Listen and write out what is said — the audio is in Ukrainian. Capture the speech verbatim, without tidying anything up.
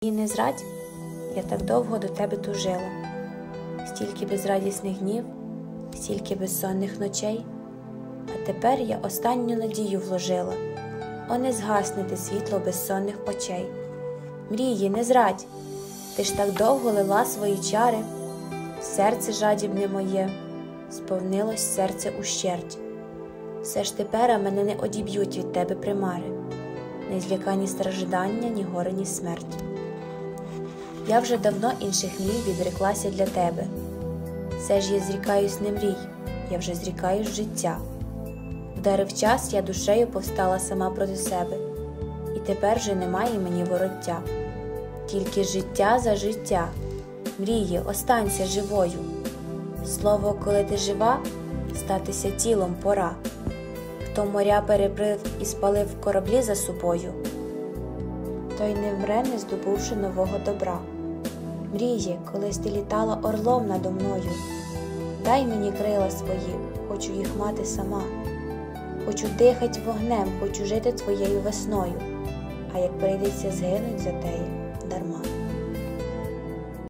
І не зрадь, я так довго до тебе тужила, стільки безрадісних днів, стільки безсонних ночей, а тепер я останню надію вложила, о, не згасне те світло безсонних очей. Мрії, не зрадь, ти ж так довго лила свої чари, серце жадібне моє, сповнилось серце ущерть. Все ж тепер мене не одіб'ють від тебе примари, не злякані ні страждання, ні горе, ні смерть. Я вже давно інших мрій відреклася для тебе. Все ж я зрікаюсь не мрій, я вже зрікаюсь життя. Вдарив час, я душею повстала сама проти себе, і тепер вже немає мені вороття. Тільки життя за життя, мрії, останься живою. Слово, коли ти жива, статися тілом пора. Хто моря переплив і спалив кораблі за собою, той не вмре, не здобувши нового добра. Мрії, колись ти літала орлом надо мною, дай мені крила свої, хочу їх мати сама. Хочу дихать вогнем, хочу жити твоєю весною, а як прийдеться згинуть за теї, дарма.